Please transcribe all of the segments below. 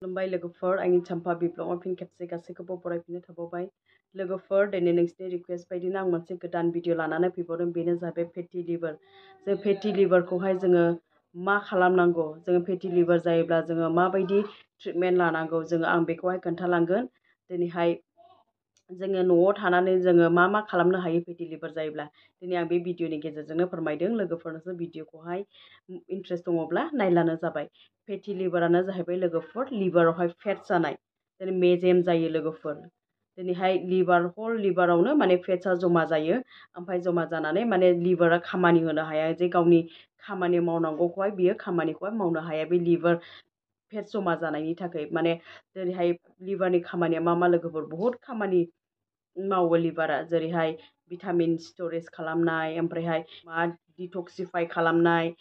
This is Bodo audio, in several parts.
खुलुमबाय लोगोफोर आंनि चाम्पा बिब्लगाव फिन खेबसे गासैखौबो बरायफिननो थाबावबाय लोगोफोर दिनै नोंसिनि रिक्वेस्ट बायदिनो आं मोनसे गोदान भिडिअ लानानै फैबावदों बेनो जाबाय फेटि लिभार जों फेटि लिभारखौहाय जोङो मा खालामनांगौ जोङो फेटि लिभार जायोब्ला जोङो माबायदि ट्रिटमेन्ट लानांगौ जोङो आं बेखौहाय खोन्थालांगोन दिनैहाय जोङो न'आव थानानै जोङो मा खालामनो हायो फेटि लिभार जायोब्ला दिनै आं बे भिडिअनि गेजेरजोंनो फोरमायदों लोगोफोरनोसो भिडिअखौहाय इन्ट्रेस्ट दङब्ला नायलानो जाबाय फेटि लिभारानो जाहैबाय लोगोफोर लिभारावहाय फेट जानाय दिनै मेजेम जायो लोगोफोर दिनैहाय हल लिभारावनो माने फेट्सआ जमा जायो ओमफ्राय जमा जानानै माने लिभारा खामानि होनो हाया जे गावनि खामानि मावनांगौखौहाय बियो खामानिखौहाय मावनो हाया बे लिभार फेट जमा जानायनि थाखाय माने जेरैहाय लिभारनि खामानिया मा लोगोफोर बहुद खामानि मावो लिभारा जेरैहाय भिटामिन स्टरेज खालामनाय ओमफ्रायहाय डिटक्सिफाइ खालामनाय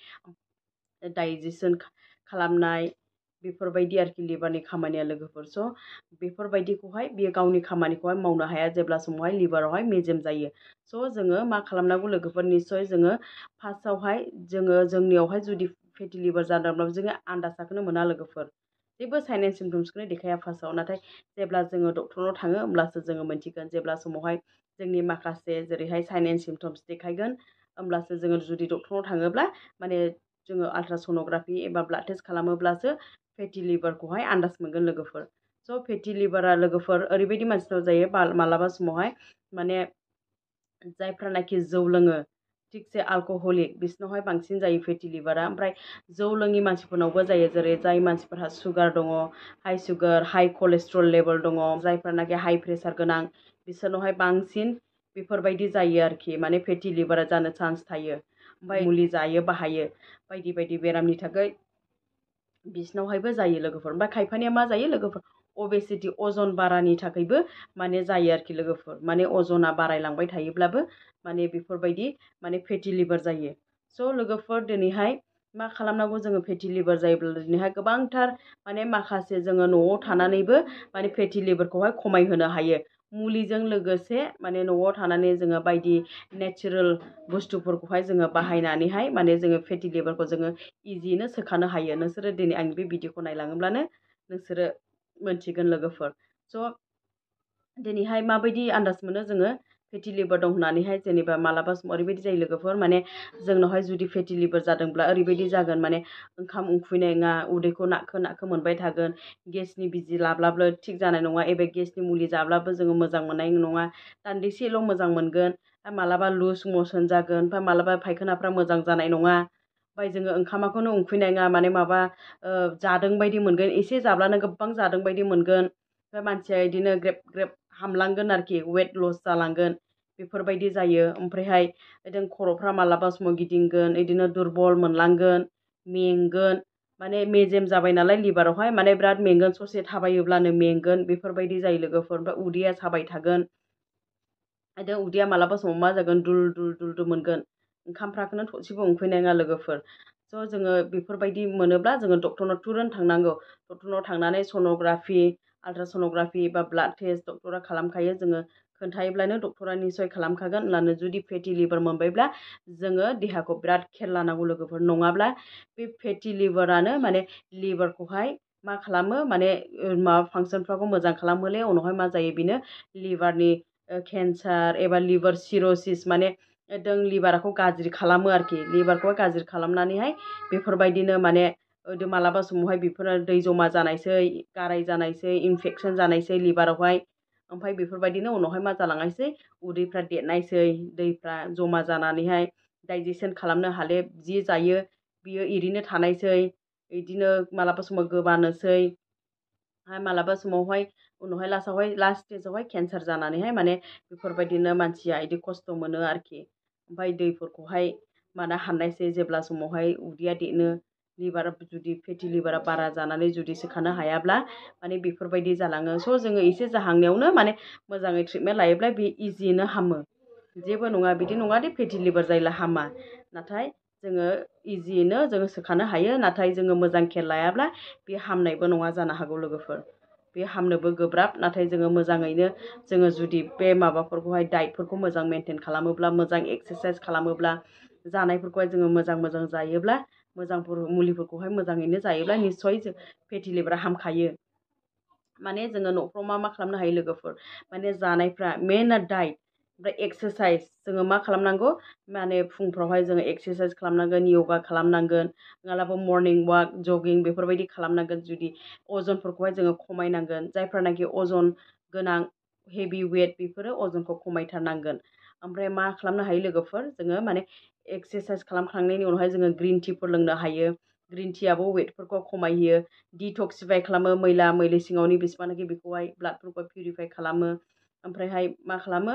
डाइजेसन खालामनाय बेफोरबायदि आरोखि लिभारनि खामानिया लोगोफोर स' बेफोरबायदिखौहाय बियो गावनि खामानिखौहाय मावनो हाया जेब्ला समावहाय लिभारावहाय मेजेम जायो स' जोङो मा खालामनांगौ लोगोफोर निस्सय जोङो फार्स्टआवहाय जोंनियावहाय जुदि फेटि लिभार जादोंब्लाबो जोङो आन्दाजाखौनो मोना लोगोफोर जेबो साइन एन्ड सिम्पटम्सखौनो देखाया फार्स्टआव नाथाय जेब्ला जोङो डक्टरनाव थाङो होमब्लासो जोङो मोनथिगोन जेब्ला समावहाय जोंनि माखासे जेरैहाय साइन एन्ड सिम्पटम्स देखायगोन होमब्लासो जोङो जुदि डक्टरनाव थाङोब्ला माने जोङो आल्ट्रासन'ग्राफि एबा ब्लाड टेस्ट खालामोब्लासो फेटि लिभारखौहाय आन्दाज मोनगोन लोगोफोर स' फेटि लिभारा लोगोफोर ओरैबायदि मानसिनाव जायो मालाबा समावहाय माने जायफ्रानाखि जौ लोङो थिगसे आल्क'हलिक बिसोरनावहाय बांसिन जायो फेटि लिभारा ओमफ्राय जौ लोङि मानसिफोरनावबो जायो जेरै जाय मानसिफोरहा सुगार दङ high sugar high cholesterol level दङ जायफ्रानाखि हाइ प्रेसार गोनां बिसोरनावहाय बांसिन बेफोरबायदि जायो आरोखि माने फेटि लिभारा जानो चान्स थायो ओमफ्राय मुलि जायो बाहायो बायदि बायदि बेरामनि थाखाय बिसोरनावहायबो जायो लोगोफोर ओमफ्राय खायफानिया मा जायो लोगोफोर अबेसिटि अजन बारानि थाखायबो माने जायो आरोखि लोगोफोर माने अजना बारायलांबाय थायोब्लाबो माने बेफोरबायदि माने फेटि लिभार जायो स' लोगोफोर दिनैहाय मा खालामनांगौ जोङो फेटि लिभार जायोब्ला दिनैहाय गोबांथार माने माखासे जोङो न'आव थानानैबो माने फेटि लिभारखौहाय खमायहोनो हायो मुलिजों लोगोसे माने न'आव थानानै जोङो बायदि नेचारेल बुस्थुफोरखौहाय जोङो बाहायनानैहाय माने जोङो फेटि लिभारखौ जोङो इजियैनो सोखानो हायो नोंसोरो दिनै आंनि बे भिडिअखौ नायलाङोब्लानो नोंसोरो मोनथिगोन लोगोफोर स' दिनैहाय माबायदि आन्दाज मोनो जोङो फेटि लिभार दं होननानैहाय जेनेबा मालाबा समाव ओरैबायदि जायो लोगोफोर माने जोंनावहाय जुदि फेटि लिभार जादोंब्ला ओरैबायदि जागोन माने ओंखाम उखैनाय नङा उदैखौ नाखो मोनबाय थागोन गेसनि बिजि लाब्लाबो थिग जानाय नङा एबा गेसनि मुलि जाब्लाबो जोङो मोजां मोननाय नङा दान्दिसेल' मोजां मोनगोन मालाबा लुज मसन जागोन ओमफ्राय मालाबा फायखानाफ्रा मोजां जानाय नङा ओमफ्राय जोङो ओंखामखौनो उखैनाय नङा माने माबा जादों बायदि मोनगोन एसे जाब्लानो गोबां जादों बायदि मोनगोन ओमफ्राय मानसिया बिदिनो ग्रेब ग्रेब हामलांगोन आरोखि वेट लस जालांगोन बेफोरबायदि जायो ओमफ्रायहाय बिदिनो खर'फ्रा मालाबा समाव गिदिंगोन बिदिनो दुरबल मोनलांगोन मेंगोन माने मेजेम जाबाय नालाय लिभारावहाय माने बिराद मेंगोन ससे थाबायोब्लानो मेंगोन बेफोरबायदि जायो लोगोफोर ओमफ्राय उदैया साबाय थागोन बिदिनो उदैया मालाबा समाव मा जागोन दुल दुल मोनगोन ओंखामफ्राखौनो थरसेबो उखैनाय नङा लोगोफोर स' जोङो बेफोरबायदि मोनोब्ला जोङो डक्टरनाव तुरन्त थांनांगौ डक्टरनाव थांनानै सन'ग्राफि आल्ट्रासन'ग्राफि बा ब्लाड टेस्ट डक्टरा खालामखायो जोङो खोन्थायोब्लानो डक्टरा निसय खालामखागोन होननानै जुदि फेटि लिभार मोनबायब्ला जोङो देहाखौ बिराद खेल लानांगौ लोगोफोर नङाब्ला बे फेटि लिभारानो माने लिभारखौहाय मा खालामो माने माबा फांसनफ्राखौ मोजां खालामहोले उनावहाय मा जायो बेनो लिभारनि केन्सार एबा लिभार सिर'सिस माने एकदम लिभारखौ गाज्रि खालामो आरोखि लिभारखौ गाज्रि खालामनानैहाय बेफोरबायदिनो माने मालाबा समावहाय बेफोरो दै जमा जानायसै गाराय जानायसै इनफेक्सन जानायसै लिभारावहाय ओमफ्राय बेफोरबायदिनो उनावहाय मा जालांनायसै उदैफ्रा देरनायसै दैफ्रा जमा जानानैहाय डाइजेसन खालामनो हाले जि जायो बियो ओरैनो थानायसै बिदिनो मालाबा समाव गोबानोसै मालाबा समावहाय उनावहाय लास्ट स्टेजावहाय केन्सार जानानैहाय माने बेफोरबायदिनो मानसिया बिदि खस्थ' मोनो आरोखि ओमफ्राय दैफोरखौहाय माना हाननायसै जेब्ला समावहाय उदैया देनो लिभार जुदि फेटि लिभारा बारा जानानै जुदि सोखानो हायाब्ला माने बेफोरबायदि जालाङो स' जोङो एसे जाहांनायावनो माने मोजाङै ट्रिटमेन्ट लायोब्ला बे इजियैनो हामो जेबो नङा बिदि नङा दे फेटि लिभार जायोब्ला हामा नाथाय जोङो इजियैनो जोङो सोखानो हायो नाथाय जोङो मोजां खेल लायाब्ला बे हामनायबो नङा जानो हागौ लोगोफोर बे हामनोबो गोब्राब नाथाय जोङो मोजाङैनो जोङो जुदि बे माबाफोरखौहाय डाइटफोरखौ मोजां मेनटेन खालामोब्ला मोजां एक्सारसाइस खालामोब्ला जानायफोरखौहाय जोङो मोजां जायोब्ला मोजां मुलिफोरखौहाय मोजाङैनो जायोब्ला निस्सय जों फेटि लिभारा हामखायो माने जोङो न'फ्राव मा खालामनो हायो लोगोफोर माने जानायफ्रा मेनआ डाइट ओमफ्राय एक्सारसाइज जोङो मा खालामनांगौ माने फुंफ्रावहाय जोङो एक्सारसाइज खालामनांगोन योगा खालामनांगोन मालाबा मर्निं वाक जगिं बेफोरबायदि खालामनांगोन जुदि अजनफोरखौहाय जोङो खमायनांगोन जायफ्रानाखि अजन गोनां हेभि वेट बेफोरो अजनखौ खमायथारनांगोन ओमफ्राय मा खालामनो हायो लोगोफोर जोङो माने एक्सारसाइज खालामखांनायनि उनावहाय जोङो ग्रिन टिफोर लोंनो हायो ग्रिन टियाबो वेटफोरखौ खमायहोयो डिटक्सिफाइ खालामो मैला मैलि सिङावनि बेसेबांनाखि बेखौहाय ब्लाडफोरखौ पिउरिफाइ खालामो ओमफ्रायहाय मा खालामो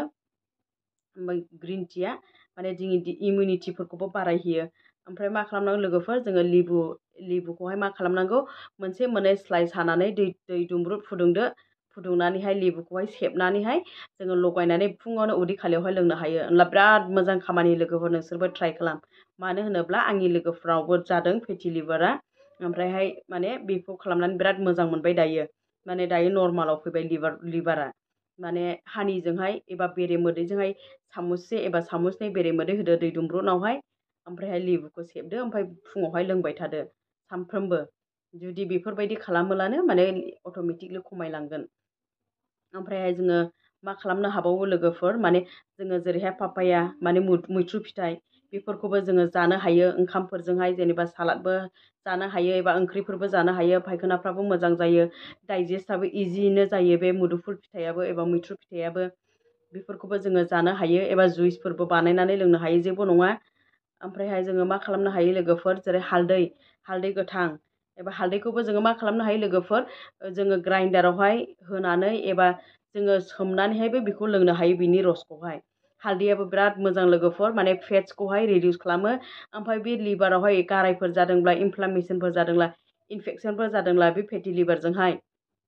ग्रिन टिया माने जोंनि इमिउनिटिफोरखौबो बारायहोयो ओमफ्राय मा खालामनांगौ लोगोफोर जोङो लेबुखौहाय मा खालामनांगौ मोनसे मोननै स्लाइस हानानै दै दुंब्रुद फुदुंनानैहाय लेबुखौहाय सेबनानैहाय जोङो लगायनानै फुङावनो उदै खालियावहाय लोंनो हायो होनब्ला बिराद मोजां खामानि लोगोफोर नोंसोरबो ट्राइ खालाम मानो होनोब्ला आंनि लोगोफोरावबो जादों फेटि लिभारा ओमफ्रायहाय माने बेखौ खालामनानै बिराद मोजां मोनबाय दायो माने दायो नर्मालाव फैबाय लिभारा माने हानिजोंहाय एबा बेरे मोदैजोंहाय सामुससे एबा सामुसनै बेरे मोदै होदो दै दुंब्रुनावहाय ओमफ्रायहाय लेबुखौ सेबदो ओमफ्राय फुङावहाय लोंबाय थादो सानफ्रोमबो जुदि बेफोरबायदि खालामोलानो माने अट'मेटिकलि खमायलांगोन ओमफ्रायहाय जोङो मा खालामनो हाबावो लोगोफोर माने जोङो जेरैहाय पापाया माने मैथ्रु फिथाइ बेफोरखौबो जोङो जानो हायो ओंखामफोरजोंहाय जेनेबा सालादबो जानो हायो एबा ओंख्रिफोरबो जानो हायो फायखानाफ्राबो मोजां जायो डाइजेस्टआबो इजियैनो जायो बे मुदुफुल फिथाइयाबो एबा मैथ्रु फिथाइयाबो बेफोरखौबो जोङो जानो हायो एबा जुइसफोरबो बानायनानै लोंनो हायो जेबो नङा ओमफ्रायहाय जोङो मा खालामनो हायो लोगोफोर जेरै हालदै गोथां एबा हालदैखौबो जोङो मा खालामनो हायो लोगोफोर जोङो ग्राइन्डारावहाय होनानै एबा जोङो सोमनानैहायबो बेखौ लोंनो हायो बिनि रसखौहाय हालदैयाबो बिराद मोजां लोगोफोर माने फेट्सखौहाय रिडिउस खालामो ओमफ्राय बे लिभारावहाय गारायफोर जादोंब्ला इनफ्लामेसनफोर जादोंब्ला इनफेक्सनफोर जादोंब्ला बे फेटि लिभारजोंहाय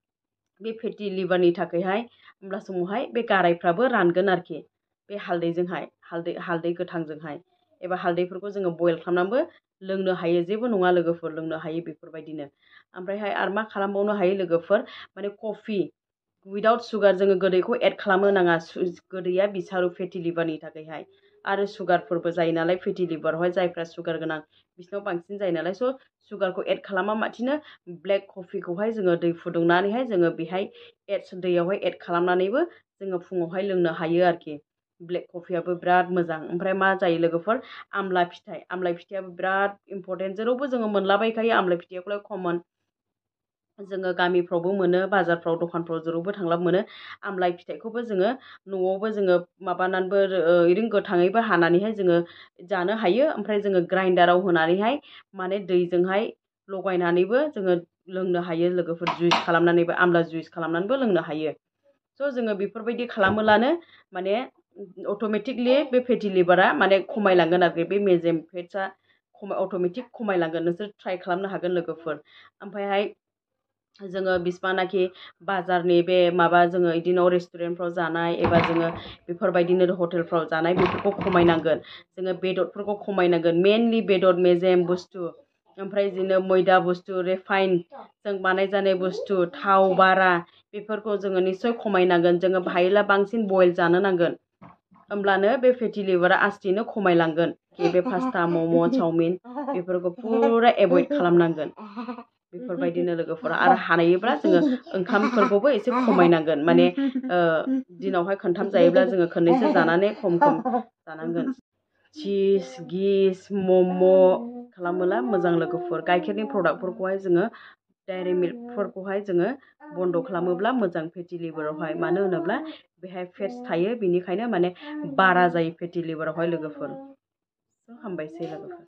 बे फेटि लिभारनि थाखायहाय होमब्ला समावहाय बे गारायफ्राबो रानगोन आरोखि बे हालदै गोथांजोंहाय एबा हालदैफोरखौ जोङो बयल खालामनानैबो लोंनो हायो जेबो नङा लोगोफोर लोंनो हायो बेफोरबायदिनो ओमफ्रायहाय आरो मा खालामबावनो हायो लोगोफोर माने कफि उइदाउट सुगार जोङो गोदैखौ एड खालामनो नाङा गोदैया बिसारु फेटि लिभारनि थाखायहाय आरो सुगारफोरबो जायो नालाय फेटि लिभारावहाय जायफ्रा सुगार गोनां बिसिनाव बांसिन जायो नालाय स' सुगारखौ एड खालामा माथिनो ब्लेक कफिखौहाय जोङो दै फुदुंनानैहाय जोङो बेहाय दैयावहाय एड खालामनानैबो जोङो फुङावहाय लोंनो हायो आरोखि ब्लेक कफियाबो बिराद मोजां ओमफ्राय मा जायो लोगोफोर आमला फिथाइयाबो बिराद इम्परटेन्ट जेरावबो जोङो मोनलाबायखायो आमलाय फिथाइखौलाय कमन जोङो गामिफ्रावबो मोनो बाजारफ्राव दखानफ्राव जेरावबो थांब्ला मोनो आमलाय फिथाइखौबो जोङो न'आवबो जोङो माबानानैबो ओरैनो गोथाङैबो हानानैहाय जोङो जानो हायो ओमफ्राय जोङो ग्राइन्डाराव होनानैहाय माने दैजोंहाय लगायनानैबो जोङो लोंनो हायो लोगोफोर जुइस खालामनानैबो आमला जुइस खालामनानैबो लोंनो हायो स' जोङो बेफोरबायदि खालामोब्लानो माने अट'मेटिकलि बे फेटि लिभारा माने खमायलांगोन आरोखि बे मेजेम फेट्सआ अट'मेटिक खमायलांगोन नोंसोर ट्राइ खालामनो हागोन लोगोफोर ओमफ्रायहाय जोङो बिसिबांनाखि बाजारनि बे माबा जोङो बिदिनो रेस्टुरेन्टफ्राव जानाय एबा जोङो बेफोरबायदिनो हटेलफ्राव जानाय बेफोरखौ खमायनांगोन जोङो बेदरफोरखौ खमायनांगोन मेनलि बेदर मेजेम बुस्थु ओमफ्राय बिदिनो मैदा बुस्थु रिफाइन जों बानायजानाय बुस्थु थाव बारा बेफोरखौ जोङो निस्सय खमायनांगोन जोङो हायोब्ला बांसिन बयल जानो नांगोन होमब्लानो बे फेटि लिभारा आस्थिनो खमायलांगोन बे पास्ता मम' चावमिन बेफोरखौ फुरा एभयड खालामनांगोन बेफोरबायदिनो लोगोफोरा आरो हानायोब्ला जोङो ओंखामफोरखौबो एसे खमायनांगोन माने दिनावहाय खनथाम जायोब्ला जोङो खननैसो जानानै खम जानांगोन चिस गिस मम' खालामोला मोजां लोगोफोर गाइखेरनि प्रडाक्टफोरखौहाय जोङो डायरि मिल्कफोरखौहाय जोङो बन्द' खालामोब्ला मोजां फेटि लिभारावहाय मानो होनोब्ला बेहाय फेट्स थायो बेनिखायनो माने बारा जायो फेटि लिभारावहाय लोगोफोर हामबायसै लोगोफोर